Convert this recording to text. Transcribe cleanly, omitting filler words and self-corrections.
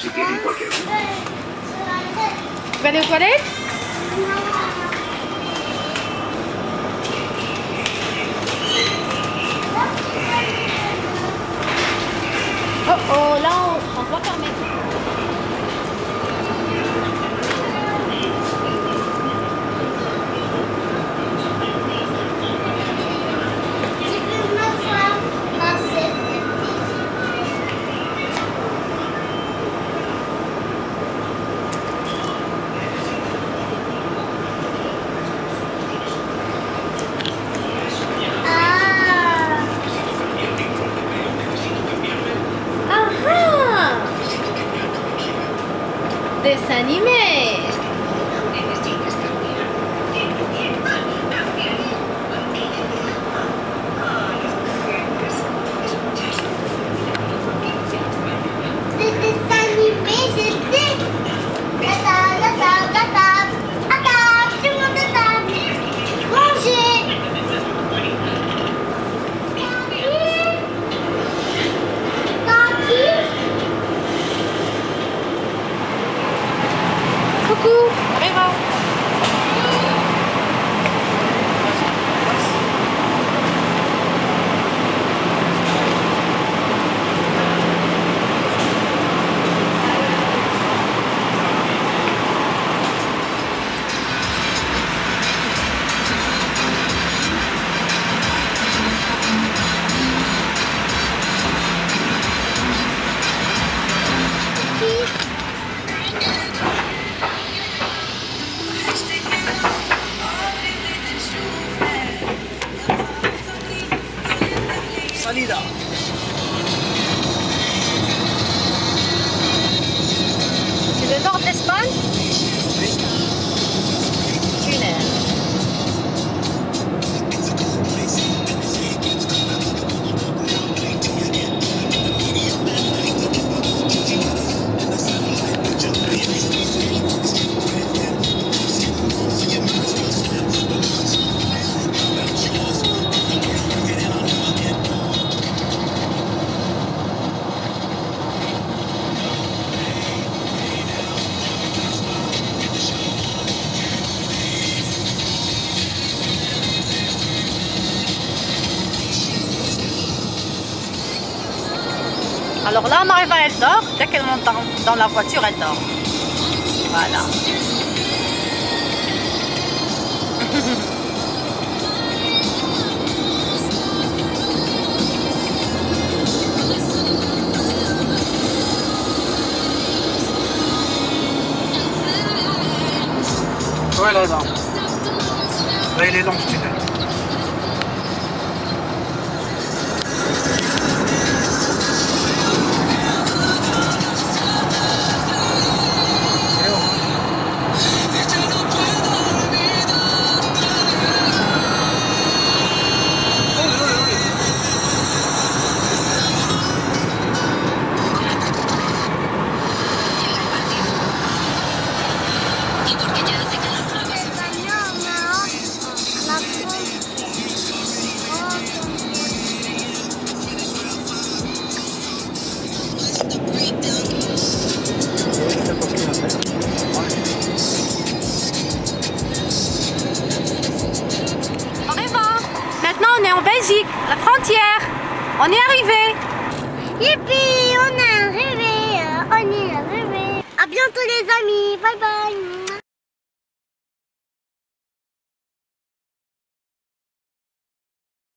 Tu vas aller aux toilettes? Oh oh, là on doit fermer. Dessin animé. C'est dessin animé, je sais. La table, la table, la table. À table, tout le monde à table. Manger. Coucou, Eva. Salida. C'est le nord de l'Espagne? Tunnel. Alors là, on arrive à elle dort. Dès qu'elle monte dans la voiture, elle dort. Voilà. Ouais, là, là. Là, il est long, ce tunnel. On est en Belgique, la frontière. On est arrivé. Youpi, on est arrivé. On est arrivé. À bientôt les amis. Bye bye.